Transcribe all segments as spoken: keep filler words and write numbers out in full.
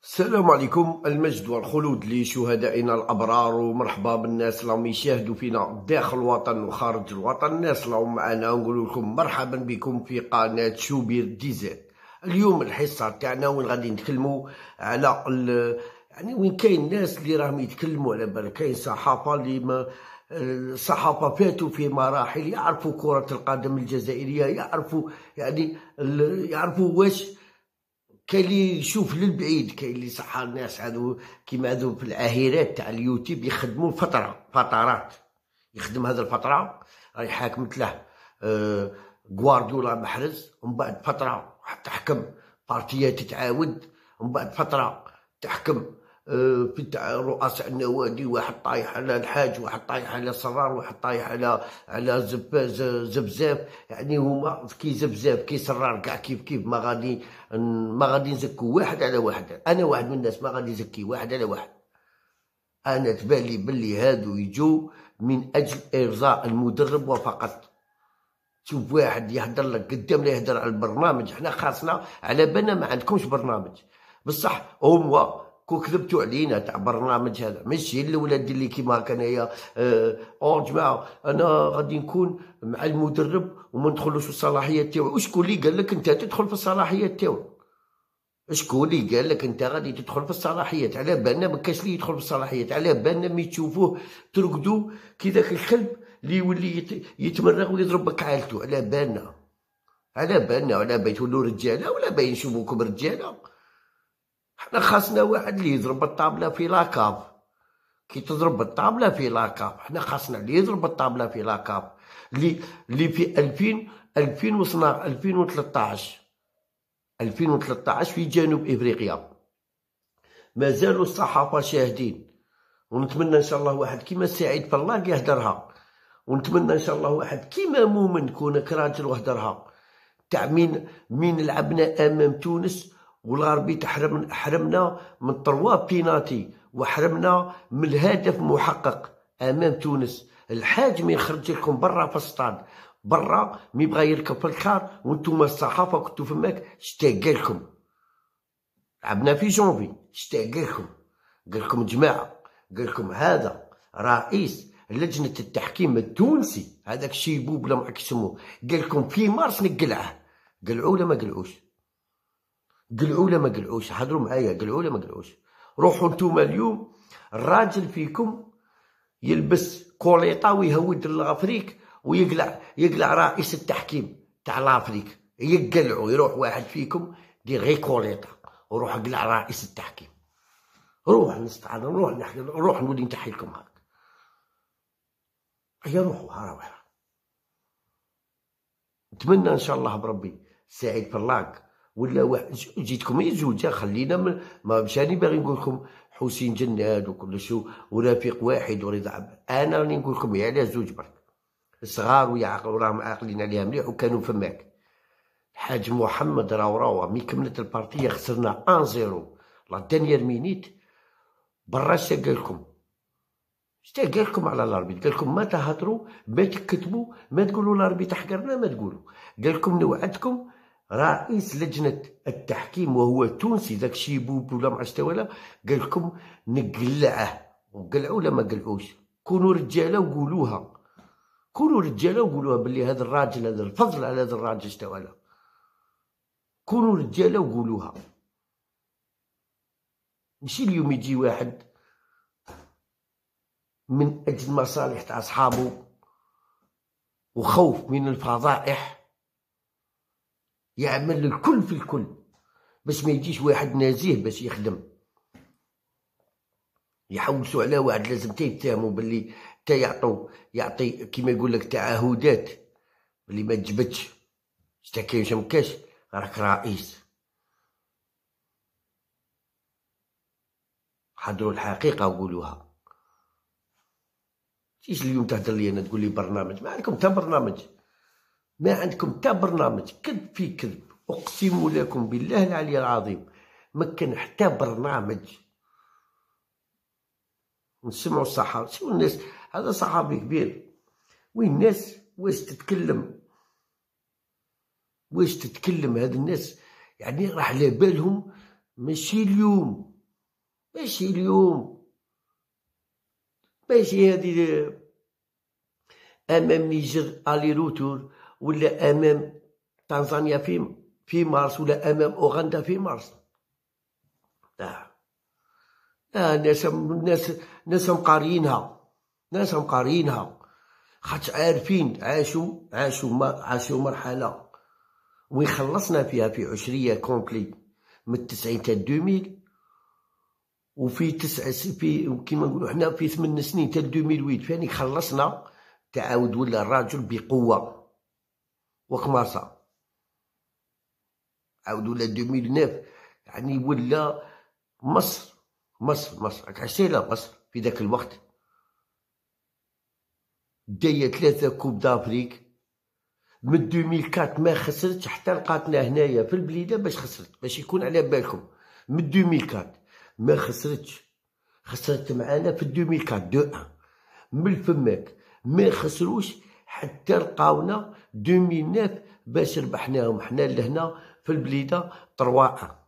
السلام عليكم، المجد والخلود لشهدائنا الأبرار، ومرحبا بالناس اللي راهم يشاهدوا فينا داخل الوطن وخارج الوطن. الناس اللي راهم معنا نقول لكم مرحبا بكم في قناة شوبير دي زد. اليوم الحصة تاعنا وين غادي نتكلموا على يعني وين كاين ناس اللي راهم يتكلموا على بالك كاين صحافة اللي ما الصحافة فاتوا في مراحل، يعرفوا كرة القدم الجزائرية، يعرفوا يعني يعرفوا واش كاين اللي يشوف للبعيد، كاين اللي صح الناس هادو كيما هادو في العاهرات تاع اليوتيوب يخدموا فتره فترات، يخدم هذه الفتره راهي حاكمت له آه غوارديولا محرز، ومن بعد فتره حتى حكم بارتيات تتعاود، ومن بعد فتره تحكم آه في رؤساء النوادي، واحد طايح على الحاج، واحد طايح على صرار، واحد طايح على على زب زبزاف. يعني هما كي زبزاف كي صرار كاع كيف كيف، ما غادي ما غادي نزكو واحد على واحد. انا واحد من الناس ما غادي نزكي واحد على واحد. انا تبالي بلي هادو يجو من اجل ارضاء المدرب وفقط. تشوف واحد يهدر لك قدامنا يهدر على البرنامج، حنا خاصنا على بالنا ما عندكمش برنامج، بصح هو كون كذبتوا علينا تاع برنامج هذا ماشي الاولاد اللي كيما هكا انايا اه او جماعه انا غادي نكون مع المدرب وما ندخلوش في الصلاحيات تاعو. وشكون اللي قال لك انت تدخل في الصلاحيات تاعو؟ شكون اللي قال لك انت غادي تدخل في الصلاحيات؟ على بالنا ما كاش اللي يدخل في الصلاحيات، على بالنا مي تشوفوه ترقدوا كي داك الكلب اللي يولي يتمرغ ويضرب بك عائلته. على بالنا على بالنا ولا باين تولوا رجاله ولا باين نشوفوكم رجاله. حنا خاصنا واحد اللي يضرب الطابله في لاكاف. كي تضرب الطابله في لاكاف حنا خاصنا اللي يضرب الطابله في لاكاف، اللي اللي في ألفين ألفين وصنع ألفين وثلاثطاش ألفين وثلاثطاش في جنوب افريقيا مازالوا الصحافه شاهدين. ونتمنى ان شاء الله واحد كيما سعيد فلاق يهدرها، ونتمنى ان شاء الله واحد كيما مومن كونك راجل وهدرها تاع مين مين لعبنا امام تونس والغربي تحرم حرمنا من طروا بيناتي، وحرمنا من الهدف محقق امام تونس. الحاج مين خرج لكم برا في السطاد، برا مي بغا يركب في الكار، وانتم الصحافه كنتو فماك شتاقالكم. لعبنا في جونفي شتاقالكم، قالكم جماعه، قالكم هذا رئيس لجنه التحكيم التونسي هذاك شيبوب ولا ما يسموه، قالكم في مارس نقلعه. قلعوا ولا ما قلعوش؟ قلعوا ولا ما قلعوش؟ حضروا معايا، قلعوا ولا ما قلعوش؟ روحوا نتوما اليوم الراجل فيكم يلبس كوليطا ويهود لافريك ويقلع يقلع رئيس التحكيم تاع لافريك، يقلعوا. يروح واحد فيكم دير غير كوليطا وروح اقلع رئيس التحكيم. روح نستعان، نروح نحكي، نروح نولي نتحي لكم هاك. هيا روحوا ها روح. نتمنى ان شاء الله بربي سعيد فلاق ولا واحد جيتكم هي زوجه، خلينا من ما مشاني باغي نقول لكم حسين جناد وكل شو ورفيق واحد ورضا عبد. انا راني نقول لكم على زوج برك صغار ويعقلوا راهم عاقلين عليها مليح وكانوا فماك. الحاج محمد راهو راهو مي كملت البارتيه خسرنا واحد صفر لا دانيير مينيت. برا اش قالكم؟ اش قالكم على الاربيت؟ قالكم ما تهضروا ما تكتبوا ما تقولوا الاربيت حقرنا ما تقولوا. قالكم نوعدكم رئيس لجنه التحكيم وهو تونسي ذاك شيبوب ولا ما عرفت ولا، قالكم نقلعه. وقلعوا ولا ما قلعوش؟ كونوا رجاله وقولوها، كونوا رجاله وقولوها باللي هذا الراجل هذا الفضل على هذا الراجل استوى. كونوا رجاله وقولوها. ماشي اليوم يجي واحد من اجل مصالح تاع اصحابه وخوف من الفضائح يعمل الكل في الكل باش ما يجيش واحد نزيه باش يخدم. يحوسوا على واحد لازم تا يتهموا باللي تا يعطوا يعطي كيما يقول لك تعهدات باللي ما تجبدش. شتا كاينش مكاش راك رئيس. حضروا الحقيقه وقولوها. تيجي اليوم تهدر لي انا تقول لي برنامج، ما عندكم تا برنامج، ما عندكم تا برنامج، كذب في كذب. اقسم لكم بالله العلي العظيم ما كان حتى برنامج. نسمعوا الصحافه، شنو الناس هذا صحافي كبير وين الناس واش تتكلم واش تتكلم هاد الناس يعني راح على بالهم ماشي اليوم ماشي اليوم، ماشي هادي امام نيجر الي روتور، ولا امام تنزانيا في في مارس، ولا امام اوغندا في مارس. لا لا، ناس ناس ناس مقاريينها، ناس مقاريينها، خاطش عارفين عاشوا عاشوا ما عاشوا مرحله وين خلصنا فيها في عشريه كومبلي من التسعين تا دوميل، وفي تسع في كيما نقولوا حنا في ثمان سنين تا دوميل ويت فاني خلصنا. تعاود ولا الراجل بقوه وكماسا، عاود ولا دوميل نوف، يعني ولا مصر مصر مصر راك عشتيلا مصر في ذاك الوقت داية ثلاثة كوب دافريك من دوميل كات، ما خسرتش حتى لقاتنا هنايا في البليده باش خسرت، باش يكون على بالكم. من دوميل كات ما خسرتش، خسرت معانا في دوميل كات دو ان. من فماك ما خسروش حتى لقاونا دوميل نوف باش ربحناهم حنا لهنا في البليده تروا ان.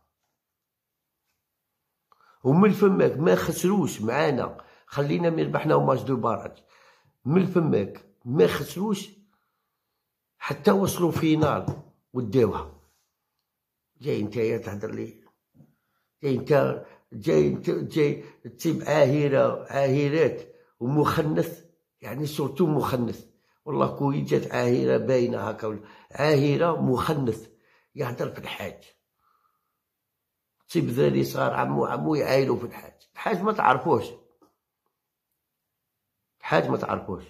ومن فماك ما خسروش معانا، خلينا من ربحناهم ماتش دو باراج. من فماك ما خسروش حتى وصلوا فينال وداوها. جاي نتايا تهدر لي، جاي نتا جاي جاي تسيب عاهرة عاهرات ومخنث، يعني سورتو مخنث. والله كوي جات عاهرة باينة هكا، عاهرة مخنث يهدر في الحاج. تصيب ذري صغار عمو عمو يعايلو في الحاج، الحاج ما تعرفوش، الحاج ما تعرفوش.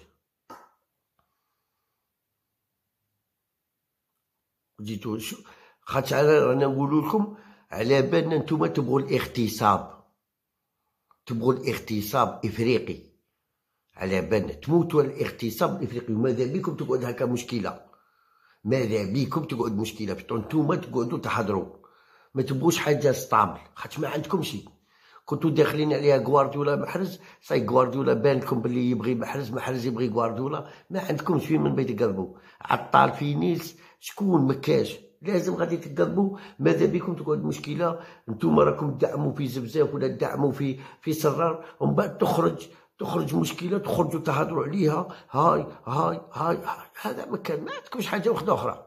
جيتو شو خاطش رانا نقولو لكم على بالنا نتوما تبغوا الاغتصاب، تبغوا الاغتصاب افريقي، على بالنا تموتوا الاغتصاب الافريقي. وماذا بيكم تقعد هكا مشكله، ماذا بيكم تقعد مشكله في نتوما تقعدوا تحضروا، ما تبغوش حاجه ستابل، خاطش ما عندكم شيء. كنتوا داخلين عليها غوارديولا محرز، صاي غوارديولا بان لكم باللي يبغي محرز، محرز يبغي غوارديولا، ما عندكمش فين من بيت تقلبوا. عطال في نيلس شكون مكاش، لازم غادي تقلبوا. ماذا بكم تقعد مشكله، نتوما راكم تدعموا في زبزاف ولا تدعموا في في سرار، ومن بعد تخرج تخرج مشكله، تخرجوا تهضروا عليها. هاي هاي هاي, هاي. هذا ما كان، ما عندكمش حاجه واحده اخرى.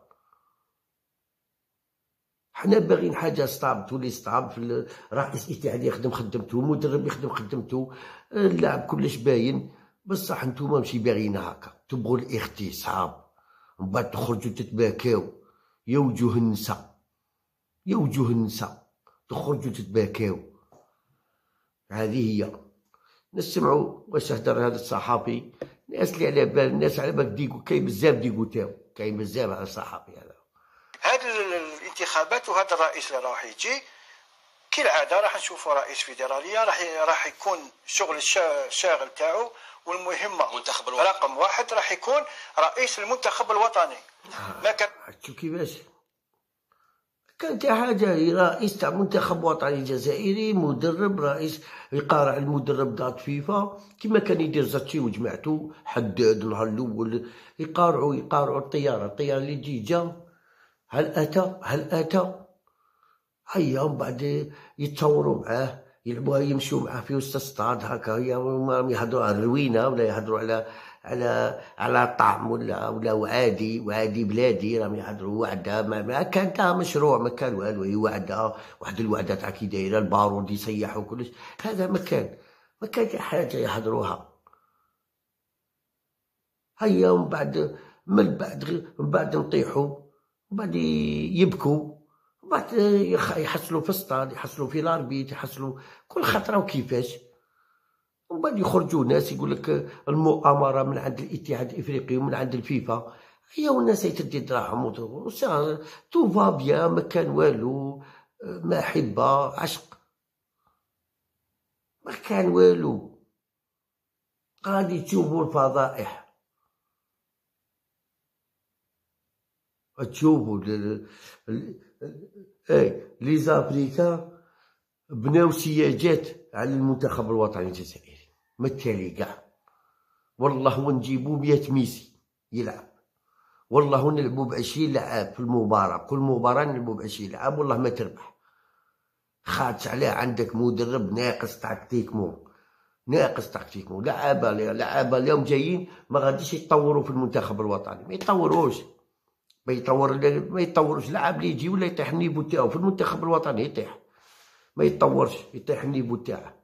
حنا باغيين حاجه ستاب، تولي ستاب في رئيس الاتحاد يخدم خدمته، مدرب يخدم خدمته، اللاعب كلش باين. بصح نتوما ماشي باغيين هكا، تبغوا الاغتصاب، ومن بعد تخرجوا تتباكاو. يا وجوه النساء، يا وجوه النساء، تخرجوا تتباكاو. هذه هي. نسمعوا واش هدر هذا الصحافي، الناس اللي على بال، الناس على بالك ديكو، كاين بزاف ديكوتاو، كاين بزاف على الصحافي هذا. هذه الانتخابات وهذا الرئيس اللي راح يجي كالعاده راح نشوفوا رئيس فيدراليه، راح راح يكون شغل الشاغل تاعو والمهمه منتخب رقم واحد راح يكون رئيس المنتخب الوطني. ما كان شوف كيفاش كانت حاجه، رئيس تاع منتخب وطني جزائري، مدرب، رئيس يقارع المدرب دات فيفا كما كان يدير زاتشي وجماعته. حداد نهار الاول يقارعوا يقارعوا الطياره، الطياره اللي تجي جا، هل اتى هل اتى هيا من بعد يتصوروا معاه، يلعبوها يمشوا معاه في وسط السطاد هكا، هي يهضروا على الروينه ولا يهضروا على على على طعم ولا ولا وعادي وعادي بلادي، راهم يهضروا وعده. ما, ما كان تا مشروع، ما كان والو، هي وعده، واحد الوعده تاع كي دايره، البارود يسيح وكلش، هذا ما كان ما كان حاجه يهضروها. هيا من بعد من بعد من بعد نطيحوا، من بعد يبكوا، بعد يحصلوا في السطاد، يحصلوا في لاربيت، يحصلوا كل خطره وكيفاش. ومن بعد يخرجوا ناس يقول لك المؤامره من عند الاتحاد الافريقي ومن عند الفيفا. هي والناس يتدي دراهم تو فا بيان، ما كان والو، محبه عشق، ما كان والو. غادي تشوفوا الفضائح، تشوفوا اي لي زافريكان بناو سياجات على المنتخب الوطني الجزائري، ما التالي كاع. والله ونجيبو مية ميسي يلعب، والله ونلعبو بعشرين لاعب في المباراة، كل مباراة نلعبو بعشرين لاعب، والله ما تربح. خاطش عليه عندك مدرب ناقص تكتيكمون، ناقص تكتيكمون. لعابه لعابه اليوم جايين ما غاديش يتطوروا في المنتخب الوطني، ما يتطوروش، ما يطور ما يتطورش. لاعب اللي يجي ولا يطيح النيفو تاعو في المنتخب الوطني يطيح، ما يتطورش، يطيح النيفو تاعه.